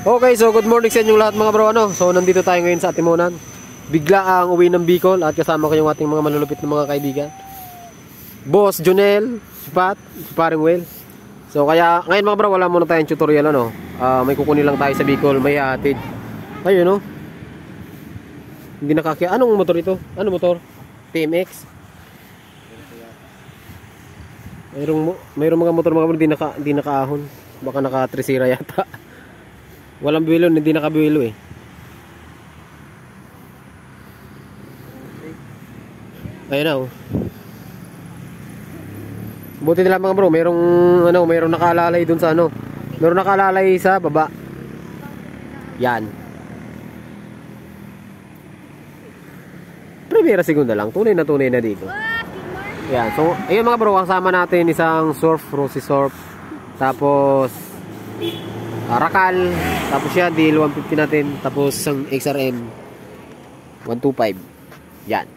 Okay, so good morning sa inyong lahat mga bro. So nandito tayo ngayon sa Atimonan. Bigla ang uwi ng Bicol at kasama ko yung ating mga malulupit na mga kaibigan. Boss Jonel, si Pat, si Paring Will. So kaya ngayon mga bro, wala muna tayong tutorial may kukunin lang tayo sa Bicol, may hatid. Ayun Hindi nakakaya. Anong motor ito? Ano motor? TMX. Mayroong mga motor mga bro hindi nakaahon. Baka naka-tresira yata. Walang buwelo, hindi nakabuwelo eh. Ayun na Buti nila mga bro, mayroong nakalalay dun sa Mayroong nakalalay sa baba. Yan. Primera segunda lang, tunay na dito. Yan. So, ayun mga bro, ang sama natin isang surf, Rosy Surf. Tapos Rakal, tapos yan, DL 150 natin, tapos isang XRM 125. Yan.